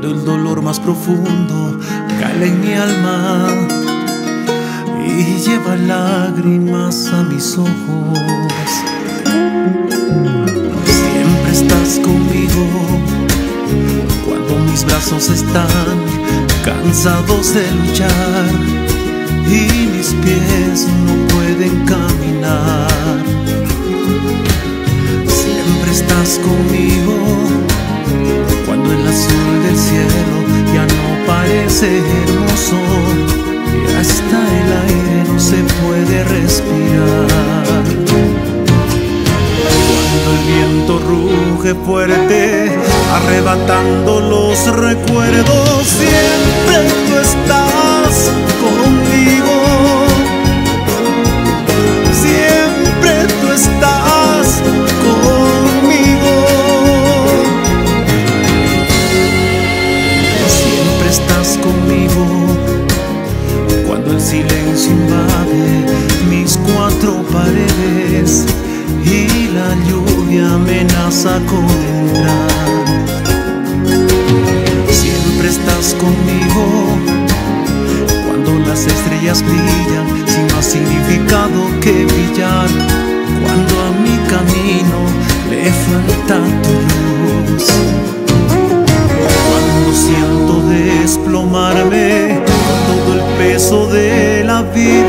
cuando el dolor más profundo cala en mi alma y lleva lágrimas a mis ojos. Siempre estás conmigo cuando mis brazos están cansados de luchar y mis pies no pueden caminar. Siempre estás conmigo cuando el azul del cielo ya no parece hermoso y hasta el aire no se puede respirar. Cuando el viento ruge fuerte arrebatando los recuerdos, siempre tú estás conmigo. Siempre tú estás conmigo. Siempre estás conmigo cuando el silencio invade mis cuatro paredes y la lluvia amenaza con entrar. Siempre estás conmigo cuando las estrellas brillan sin más significado que brillar, cuando a mi camino le falta tu luz, cuando siento desplomarme todo el peso de la vida.